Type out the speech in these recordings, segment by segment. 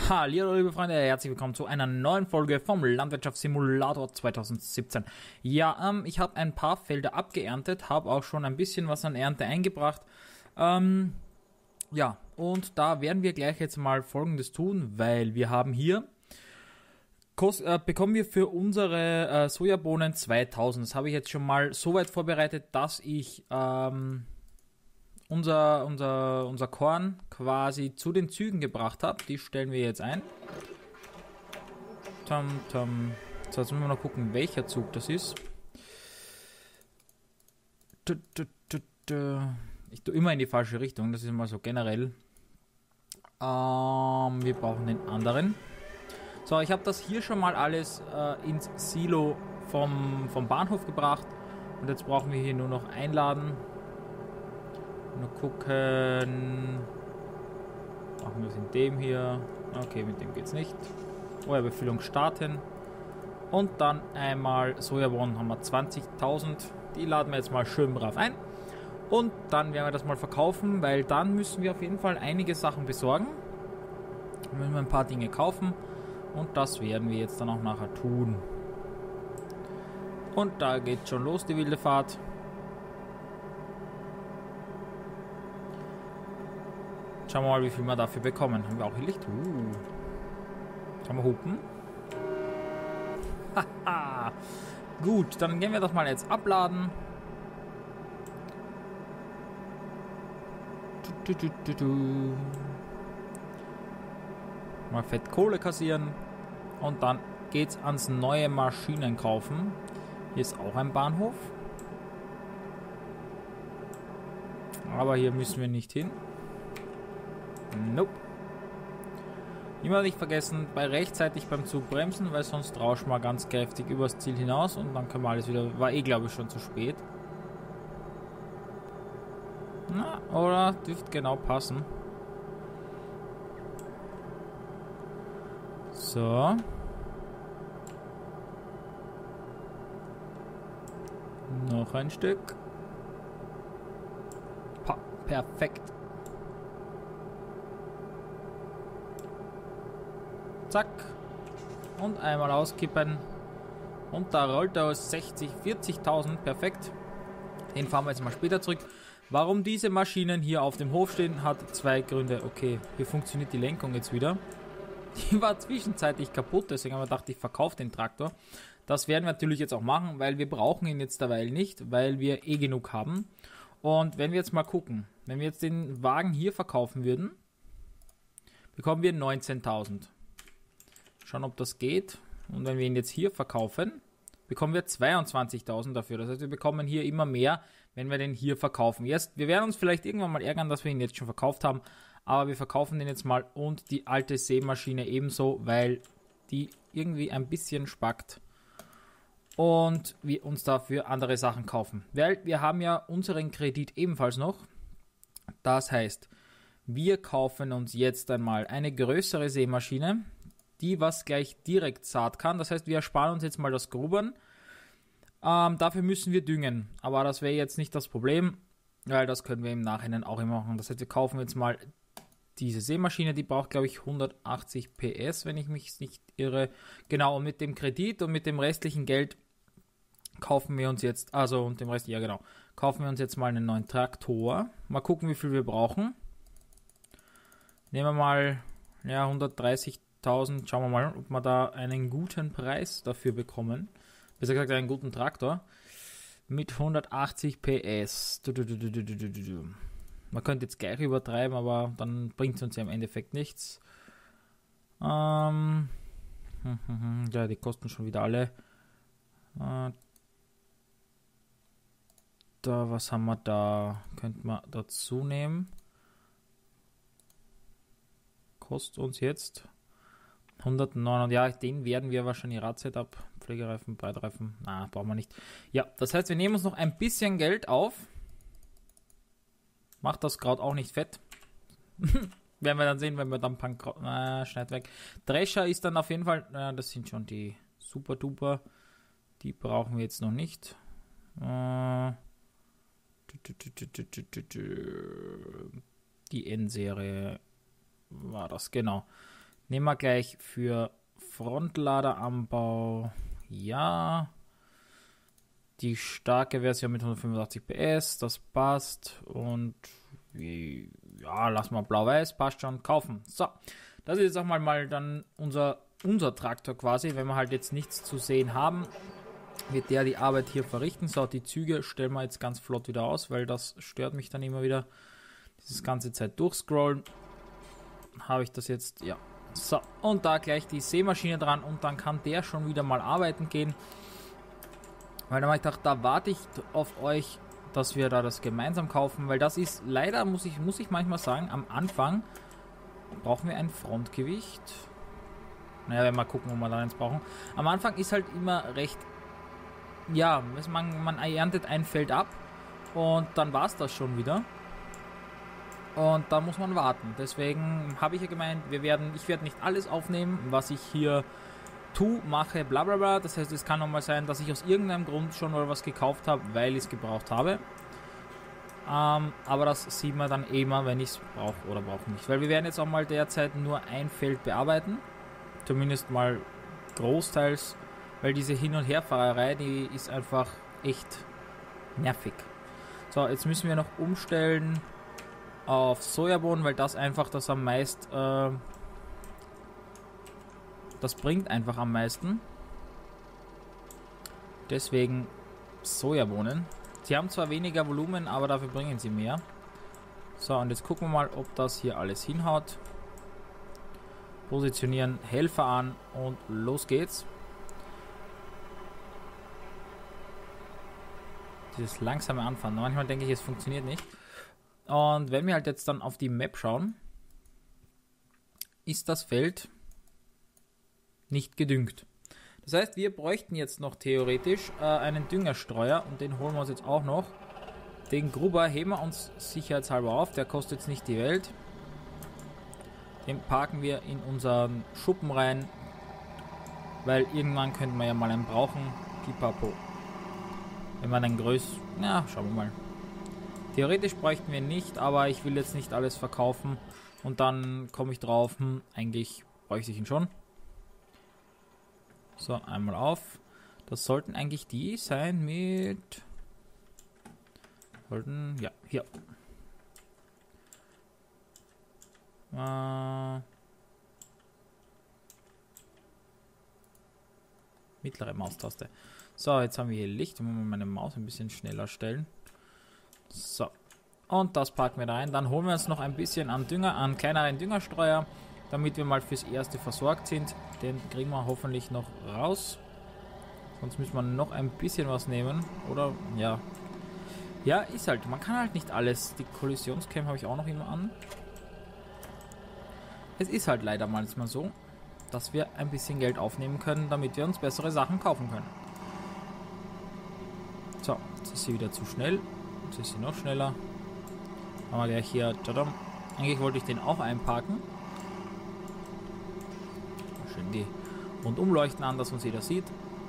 Hallo liebe Freunde, herzlich willkommen zu einer neuen Folge vom Landwirtschaftssimulator 2017. Ja, ich habe ein paar Felder abgeerntet, habe auch schon ein bisschen was an Ernte eingebracht. Ja, und da werden wir gleich jetzt mal Folgendes tun, weil wir haben hier, bekommen wir für unsere Sojabohnen 2000. Das habe ich jetzt schon mal so weit vorbereitet, dass ich unser Korn quasi zu den Zügen gebracht habe. Die stellen wir jetzt ein. So, jetzt müssen wir noch gucken, welcher Zug das ist. Ich tue immer in die falsche Richtung, das ist mal so generell. Wir brauchen den anderen. So, ich habe das hier schon mal alles ins Silo vom Bahnhof gebracht. Und jetzt brauchen wir hier nur noch einladen. Nur gucken. Machen wir es in dem hier. Okay, mit dem geht's nicht. Befüllung starten. Und dann einmal Sojabohnen haben wir 20.000. Die laden wir jetzt mal schön brav ein. Und dann werden wir das mal verkaufen, weil dann müssen wir auf jeden Fall einige Sachen besorgen. Dann müssen wir ein paar Dinge kaufen. Und das werden wir jetzt dann auch nachher tun. Und da geht schon los, die wilde Fahrt. Schauen wir mal, wie viel wir dafür bekommen. Haben wir auch hier Licht? Kann man hupen? Haha. Gut, dann gehen wir das mal jetzt abladen. Mal fett Kohle kassieren. Und dann geht's ans neue Maschinen kaufen. Hier ist auch ein Bahnhof. Aber hier müssen wir nicht hin. Nope. Immer nicht vergessen, rechtzeitig beim Zug bremsen, weil sonst rauschen wir ganz kräftig übers Ziel hinaus und dann können wir alles wieder. War glaube ich schon zu spät. Na, oder dürfte genau passen. So. Noch ein Stück. Perfekt. Zack. Und einmal auskippen. Und da rollt er aus 40.000. Perfekt. Den fahren wir jetzt mal später zurück. Warum diese Maschinen hier auf dem Hof stehen, hat zwei Gründe. Okay, hier funktioniert die Lenkung jetzt wieder. Die war zwischenzeitlich kaputt, deswegen haben wir gedacht, ich verkaufe den Traktor. Das werden wir natürlich jetzt auch machen, weil wir brauchen ihn jetzt derweil nicht, weil wir eh genug haben. Und wenn wir jetzt mal gucken, wenn wir jetzt den Wagen hier verkaufen würden, bekommen wir 19.000. Schauen, ob das geht. Und wenn wir ihn jetzt hier verkaufen, bekommen wir 22.000 dafür. Das heißt, wir bekommen hier immer mehr, wenn wir den hier verkaufen. Wir werden uns vielleicht irgendwann mal ärgern, dass wir ihn jetzt schon verkauft haben. Aber wir verkaufen den jetzt mal und die alte Sämaschine ebenso, weil die irgendwie ein bisschen spackt. Und wir uns dafür andere Sachen kaufen. Weil wir haben ja unseren Kredit ebenfalls noch. Das heißt, wir kaufen uns jetzt einmal eine größere Sämaschine, die was gleich direkt Saat kann. Das heißt, wir ersparen uns jetzt mal das Grubern. Dafür müssen wir düngen. Aber das wäre jetzt nicht das Problem, weil das können wir im Nachhinein auch immer machen. Das heißt, wir kaufen jetzt mal diese Sämaschine, die braucht, glaube ich, 180 PS, wenn ich mich nicht irre. Genau, und mit dem Kredit und mit dem restlichen Geld kaufen wir uns jetzt, kaufen wir uns jetzt mal einen neuen Traktor. Mal gucken, wie viel wir brauchen. Nehmen wir mal, 130.000. Schauen wir mal, ob wir da einen guten Preis dafür bekommen. Besser gesagt, einen guten Traktor. Mit 180 PS. Man könnte jetzt gleich übertreiben, aber dann bringt es uns ja im Endeffekt nichts. Ja, die kosten schon wieder alle. Was haben wir da? Könnte man dazu nehmen. Kostet uns jetzt 109. Ja, den werden wir wahrscheinlich Radsetup, Pflegereifen, Breitreifen. Brauchen wir nicht. Ja, das heißt, wir nehmen uns noch ein bisschen Geld auf. Macht das Kraut auch nicht fett. Werden wir dann sehen, wenn wir dann Pankraut. Schneid weg. Drescher ist dann auf jeden Fall. Das sind schon die Super Duper. Die brauchen wir jetzt noch nicht. Die N-Serie war das, genau. Nehmen wir gleich für Frontladeranbau. Ja. Die starke Version mit 185 PS, das passt. Und ja, lassen wir blau-weiß, passt schon, kaufen. So, das ist jetzt auch mal dann unser Traktor quasi. Wenn wir halt jetzt nichts zu sehen haben, wird der die Arbeit hier verrichten. So, die Züge stellen wir jetzt ganz flott wieder aus, weil das stört mich dann immer wieder. Dieses ganze Zeit durchscrollen. Habe ich das jetzt, ja. So, und da gleich die Sämaschine dran und dann kann der schon wieder mal arbeiten gehen. Weil dann habe ich gedacht, da warte ich auf euch, dass wir da das gemeinsam kaufen, weil das ist leider, muss ich manchmal sagen, am Anfang brauchen wir ein Frontgewicht. Naja, wenn wir mal gucken, wo wir da eins brauchen. Am Anfang ist halt immer recht, ja, man erntet ein Feld ab und dann war es das schon wieder. Und da muss man warten. Deswegen habe ich ja gemeint, ich werde nicht alles aufnehmen, was ich hier mache, bla bla bla. Das heißt, es kann auch mal sein, dass ich aus irgendeinem Grund schon mal was gekauft habe, weil ich es gebraucht habe. Aber das sieht man dann immer, wenn ich es brauche oder brauche nicht. Weil wir werden jetzt auch mal derzeit nur ein Feld bearbeiten. Zumindest mal großteils. Weil diese Hin- und Herfahrerei, die ist einfach echt nervig. So, jetzt müssen wir noch umstellen auf Sojabohnen, weil das einfach das am meisten... Das bringt einfach am meisten. Deswegen Sojabohnen. Sie haben zwar weniger Volumen, aber dafür bringen sie mehr. So, und jetzt gucken wir mal, ob das hier alles hinhaut. Positionieren, Helfer an und los geht's. Dieses langsame Anfahren. Manchmal denke ich, es funktioniert nicht. Und wenn wir halt jetzt dann auf die Map schauen, ist das Feld nicht gedüngt. Das heißt, wir bräuchten jetzt noch theoretisch einen Düngerstreuer und den holen wir uns jetzt auch noch. Den Gruber heben wir uns sicherheitshalber auf, der kostet jetzt nicht die Welt. Den parken wir in unseren Schuppen rein, weil irgendwann könnten wir ja mal einen brauchen. Pipapo. Wenn man einen ja, schauen wir mal. Theoretisch bräuchten wir nicht, aber ich will jetzt nicht alles verkaufen und dann komme ich drauf, eigentlich bräuchte ich ihn schon. So, einmal auf. Das sollten eigentlich die sein mit... ja, hier. Mittlere Maustaste. So, jetzt haben wir hier Licht. Ich muss meine Maus ein bisschen schneller stellen. So. Und das packen wir da rein. Dann holen wir uns noch ein bisschen an kleineren Düngerstreuer, damit wir mal fürs Erste versorgt sind. Den kriegen wir hoffentlich noch raus. Sonst müssen wir noch ein bisschen was nehmen. Oder, ja. Ja, ist halt. Man kann halt nicht alles. Die Kollisionscam habe ich auch noch immer an. Es ist halt leider manchmal so, dass wir ein bisschen Geld aufnehmen können, damit wir uns bessere Sachen kaufen können. So, jetzt ist sie wieder zu schnell. Jetzt ist sie noch schneller. Haben wir gleich hier. Tadam. Eigentlich wollte ich den auch einparken. Schön die Rundumleuchten an, dass uns jeder sieht.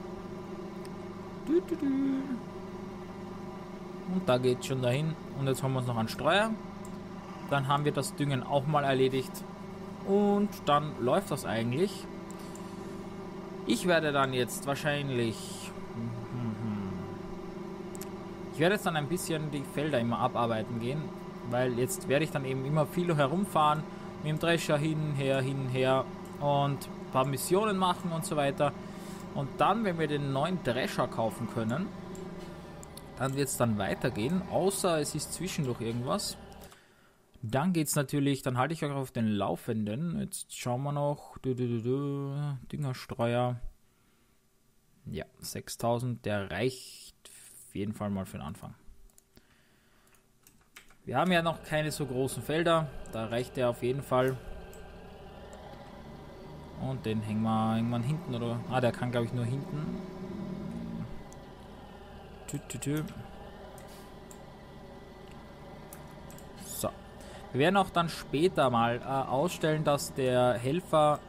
Und da geht es schon dahin. Und jetzt haben wir uns noch einen Streuer. Dann haben wir das Düngen auch mal erledigt. Und dann läuft das eigentlich. Ich werde dann jetzt wahrscheinlich... Ich werde jetzt dann ein bisschen die Felder immer abarbeiten gehen. Weil jetzt werde ich dann eben immer viel herumfahren. Mit dem Drescher hin, her. Und ein paar Missionen machen und so weiter. Und dann, wenn wir den neuen Drescher kaufen können, dann wird es dann weitergehen. Außer es ist zwischendurch irgendwas. Dann geht es natürlich, dann halte ich euch auf den Laufenden. Jetzt schauen wir noch. Düngerstreuer. Ja, 6000. Der reicht auf jeden Fall mal für den Anfang. Wir haben ja noch keine so großen Felder. Da reicht der auf jeden Fall. Und den hängen wir irgendwann hinten, oder? Ah, der kann, glaube ich, nur hinten. So. Wir werden auch dann später mal ausstellen, dass der Helfer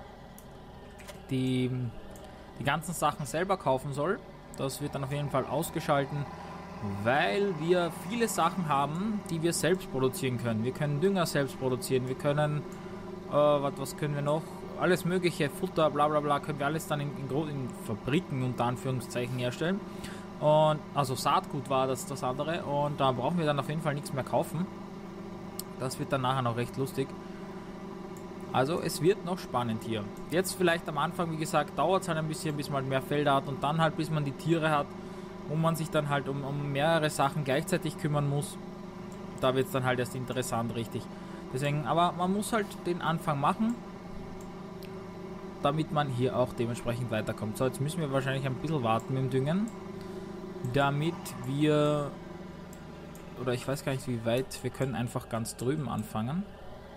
die ganzen Sachen selber kaufen soll. Das wird dann auf jeden Fall ausgeschalten, weil wir viele Sachen haben, die wir selbst produzieren können. Wir können Dünger selbst produzieren, wir können, was können wir noch? alles mögliche, Futter, bla bla bla, können wir alles dann in Fabriken unter Anführungszeichen herstellen. Und also Saatgut war das andere, und da brauchen wir dann auf jeden Fall nichts mehr kaufen. Das wird dann nachher noch recht lustig. Also es wird noch spannend hier. Jetzt vielleicht am Anfang, wie gesagt, dauert es halt ein bisschen, bis man mehr Felder hat, und dann halt bis man die Tiere hat, wo man sich dann halt um mehrere Sachen gleichzeitig kümmern muss. Da wird es dann halt erst interessant, richtig. Deswegen, aber man muss halt den Anfang machen, damit man hier auch dementsprechend weiterkommt. So, jetzt müssen wir wahrscheinlich ein bisschen warten mit dem Düngen, damit wir, oder ich weiß gar nicht wie weit, wir können einfach ganz drüben anfangen.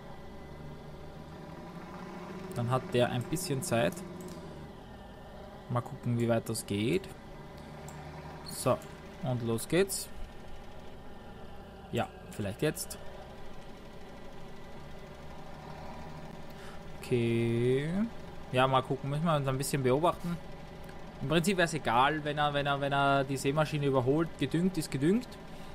Dann hat der ein bisschen Zeit. Mal gucken, wie weit das geht. So, und los geht's. Ja, vielleicht jetzt. Okay. Ja, mal gucken, müssen wir uns ein bisschen beobachten. Im Prinzip wäre es egal, wenn er die Sämaschine überholt. Gedüngt ist gedüngt.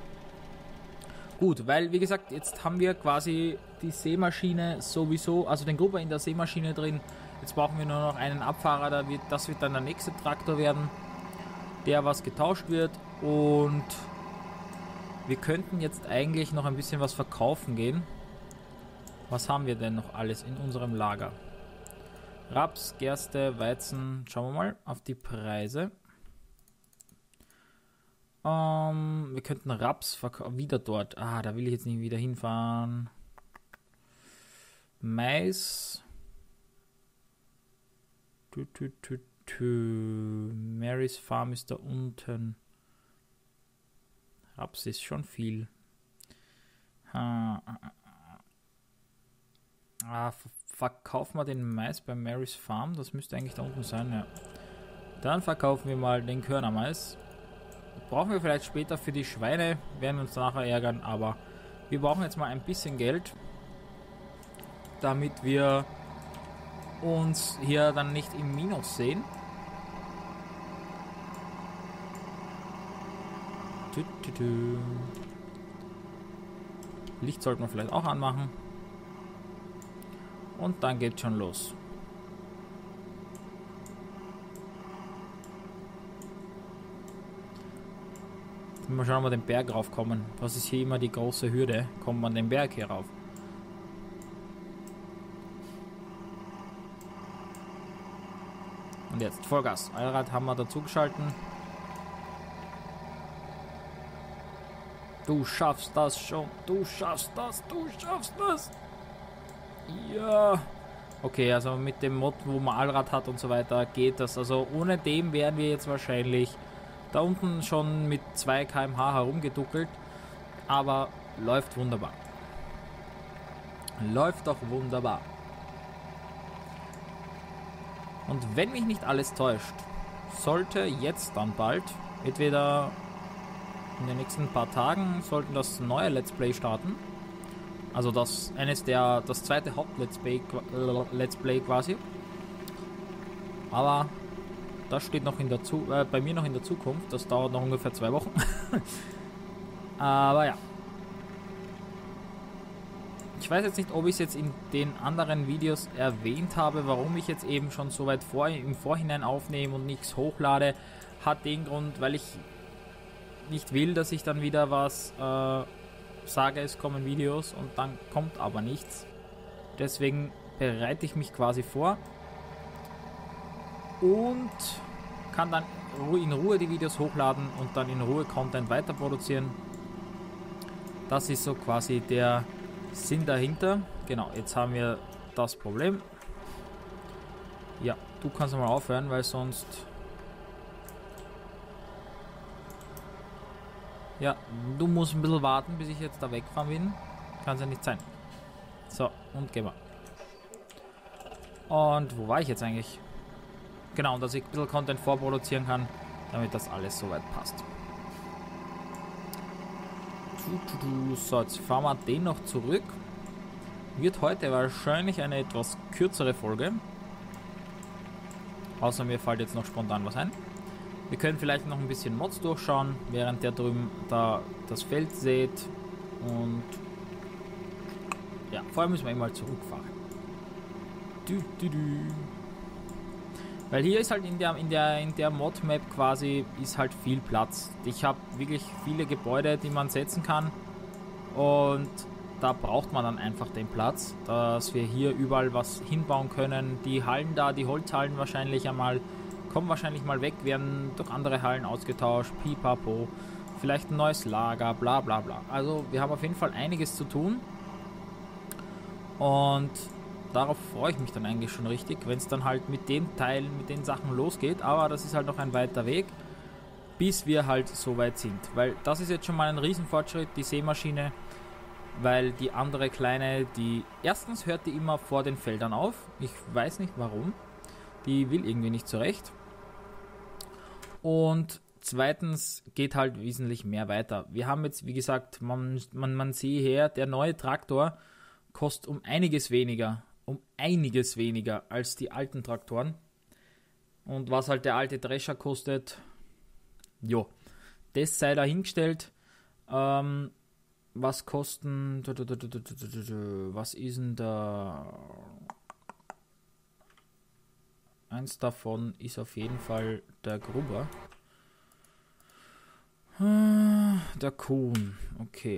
Gut, weil wie gesagt, jetzt haben wir quasi die Sämaschine sowieso, also den Grubber in der Sämaschine drin. Jetzt brauchen wir nur noch einen Abfahrer, das wird dann der nächste Traktor werden, der was getauscht wird, und wir könnten jetzt eigentlich noch ein bisschen was verkaufen gehen. Was haben wir denn noch alles in unserem Lager? Raps, Gerste, Weizen, schauen wir mal auf die Preise. Wir könnten Raps verkaufen. Wieder dort. Ah, da will ich jetzt nicht wieder hinfahren. Mais. Mary's Farm ist da unten. Raps ist schon viel. Verkaufen wir den Mais bei Mary's Farm. Das müsste eigentlich da unten sein, ja. Dann verkaufen wir mal den Körnermais. Brauchen wir vielleicht später für die Schweine, werden uns nachher ärgern, aber wir brauchen jetzt mal ein bisschen Geld, damit wir uns hier dann nicht im Minus sehen. Licht sollten wir vielleicht auch anmachen. Und dann geht schon los. Mal schauen, ob wir den Berg raufkommen. Was ist hier immer die große Hürde? Kommt man den Berg hier rauf? Und jetzt Vollgas. Allrad haben wir dazu geschalten. Du schaffst das schon. Du schaffst das. Du schaffst das. Ja. Okay, also mit dem Mod, wo man Allrad hat und so weiter, geht das. Also ohne dem wären wir jetzt wahrscheinlich da unten schon mit 2 km/h herumgeduckelt. Aber läuft wunderbar. Läuft doch wunderbar. Und wenn mich nicht alles täuscht, sollte jetzt dann bald, entweder in den nächsten paar Tagen, sollten das neue Let's Play starten. Also das zweite Haupt-Let's Play quasi. Aber das steht noch bei mir noch in der Zukunft. Das dauert noch ungefähr 2 Wochen. Aber ja. Ich weiß jetzt nicht, ob ich es jetzt in den anderen Videos erwähnt habe, warum ich jetzt eben schon so weit im Vorhinein aufnehme und nichts hochlade. Hat den Grund, weil ich nicht will, dass ich dann wieder was sage, es kommen Videos und dann kommt aber nichts. Deswegen bereite ich mich quasi vor und kann dann in Ruhe die Videos hochladen und dann in Ruhe Content weiter produzieren. Das ist so quasi der Sinn dahinter. Genau, jetzt haben wir das Problem. Ja, du kannst mal aufhören, weil sonst... Ja, du musst ein bisschen warten, bis ich jetzt da wegfahren bin. Kann es ja nicht sein. So, und gehen wir. Und wo war ich jetzt eigentlich? Genau, dass ich ein bisschen Content vorproduzieren kann, damit das alles soweit passt. So, jetzt fahren wir den noch zurück. Wird heute wahrscheinlich eine etwas kürzere Folge. Außer mir fällt jetzt noch spontan was ein. Wir können vielleicht noch ein bisschen Mods durchschauen, während der drüben da das Feld sät. Und ja, vorher müssen wir mal zurückfahren. Weil hier ist halt in der Mod-Map quasi ist halt viel Platz. Ich habe wirklich viele Gebäude, die man setzen kann. Und da braucht man dann einfach den Platz, dass wir hier überall was hinbauen können. Die Hallen da, die Holzhallen wahrscheinlich einmal, kommen wahrscheinlich mal weg, werden durch andere Hallen ausgetauscht, pipapo, vielleicht ein neues Lager, bla bla bla. Also wir haben auf jeden Fall einiges zu tun und darauf freue ich mich dann eigentlich schon richtig, wenn es dann halt mit den Teilen, mit den Sachen losgeht, aber das ist halt noch ein weiter Weg, bis wir halt so weit sind, weil das ist jetzt schon mal ein Riesenfortschritt, die Sämaschine, weil die andere kleine, die erstens hört die immer vor den Feldern auf, ich weiß nicht warum, die will irgendwie nicht zurecht. Und zweitens geht halt wesentlich mehr weiter. Wir haben jetzt, wie gesagt, man sieht her, der neue Traktor kostet um einiges weniger als die alten Traktoren. Und was halt der alte Drescher kostet, jo, das sei dahingestellt. Was kosten, was ist denn da? Eins davon ist auf jeden Fall der Gruber. Der Kuhn, okay.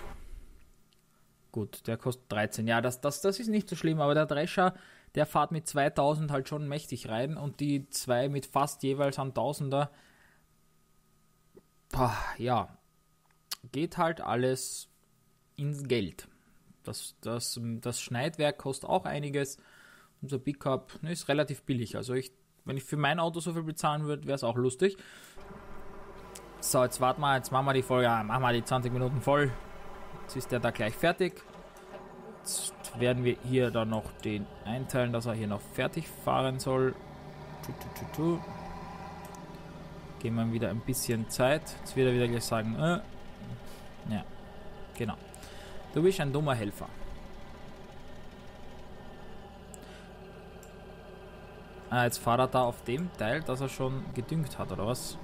Gut, der kostet 13. Ja, das ist nicht so schlimm, aber der Drescher, der fährt mit 2000 halt schon mächtig rein und die zwei mit fast jeweils an Tausender. Ja, geht halt alles ins Geld. Das Schneidwerk kostet auch einiges. Unser Pickup ist relativ billig. Also wenn ich für mein Auto so viel bezahlen würde, wäre es auch lustig. So, jetzt machen wir die Folge, machen wir die 20 Minuten voll. Jetzt ist der da gleich fertig. Jetzt werden wir hier dann noch den einteilen, dass er hier noch fertig fahren soll. Geben wir ihm wieder ein bisschen Zeit. Jetzt wird er wieder gleich sagen, ja, genau. Du bist ein dummer Helfer. Jetzt fahrt er da auf dem Teil, dass er schon gedüngt hat, oder was?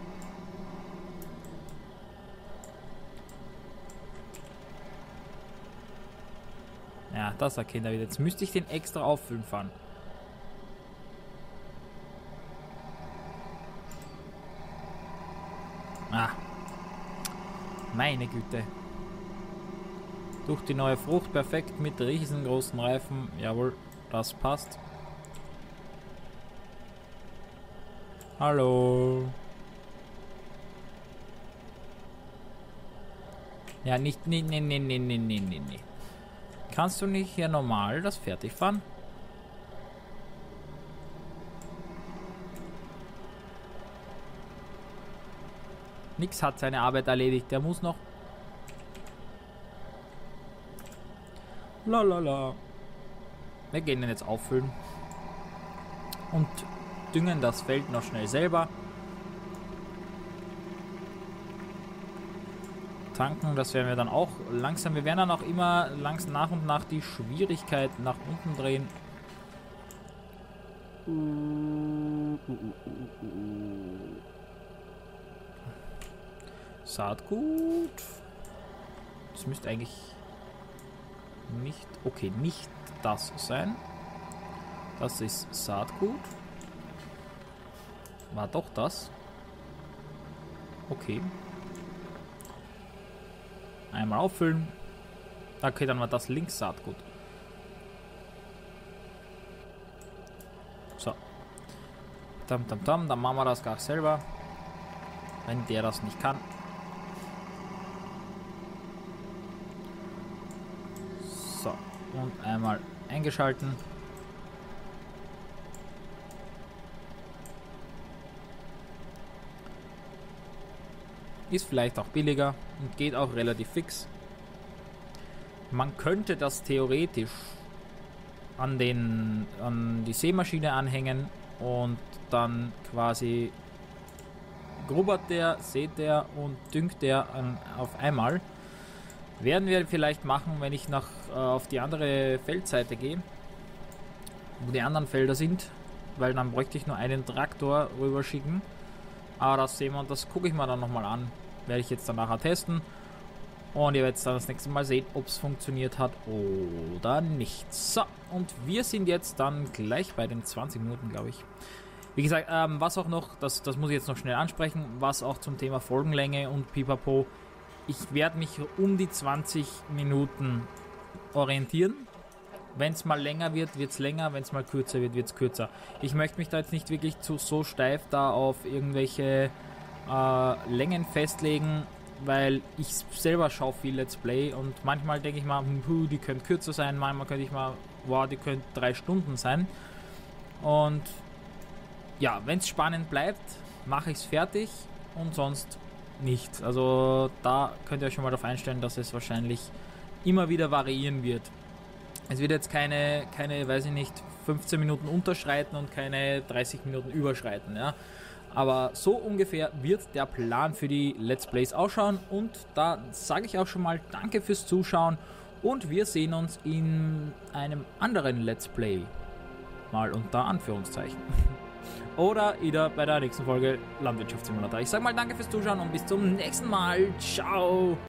Ja, das erkennt er wieder. Jetzt müsste ich den extra auffüllen fahren. Meine Güte. Durch die neue Frucht perfekt mit riesengroßen Reifen. Jawohl, das passt. Hallo. Ja, nicht. Nee. Kannst du nicht hier normal das fertig fahren? Nix hat seine Arbeit erledigt. Der muss noch. Lalala. Wir gehen den jetzt auffüllen. Und düngen das Feld noch schnell selber. Tanken, das werden wir dann auch langsam. Wir werden dann auch immer langsam nach und nach die Schwierigkeit nach unten drehen. Saatgut. Das müsste eigentlich nicht. Okay, nicht das sein. Das ist Saatgut. War doch das. Okay. Einmal auffüllen. Okay, dann war das links Saatgut. So. Dann machen wir das gleich selber. Wenn der das nicht kann. So. Und einmal eingeschalten. Ist vielleicht auch billiger und geht auch relativ fix. Man könnte das theoretisch an die Sämaschine anhängen und dann quasi grubbert der, sät der und düngt der auf einmal. Werden wir vielleicht machen, wenn ich auf die andere Feldseite gehe, wo die anderen Felder sind, weil dann bräuchte ich nur einen Traktor rüberschicken. Aber das sehen wir und das gucke ich mir dann nochmal an. Werde ich jetzt dann nachher testen. Und ihr werdet dann das nächste Mal sehen, ob es funktioniert hat oder nicht. So, und wir sind jetzt dann gleich bei den 20 Minuten, glaube ich. Wie gesagt, was auch noch, das muss ich jetzt noch schnell ansprechen, was auch zum Thema Folgenlänge und Pipapo. Ich werde mich um die 20 Minuten orientieren. Wenn es mal länger wird, wird es länger. Wenn es mal kürzer wird, wird es kürzer. Ich möchte mich da jetzt nicht wirklich so steif da auf irgendwelche Längen festlegen, weil ich selber schaue viel Let's Play und manchmal denke ich mal, die können kürzer sein, manchmal könnte ich mal, die können 3 Stunden sein. Und ja, wenn es spannend bleibt, mache ich es fertig und sonst nicht. Also da könnt ihr euch schon mal darauf einstellen, dass es wahrscheinlich immer wieder variieren wird. Es wird jetzt keine, weiß ich nicht, 15 Minuten unterschreiten und keine 30 Minuten überschreiten, ja. Aber so ungefähr wird der Plan für die Let's Plays ausschauen. Und da sage ich auch schon mal danke fürs Zuschauen. Und wir sehen uns in einem anderen Let's Play. Mal unter Anführungszeichen. Oder wieder bei der nächsten Folge Landwirtschaftssimulator. Ich sage mal danke fürs Zuschauen und bis zum nächsten Mal. Ciao!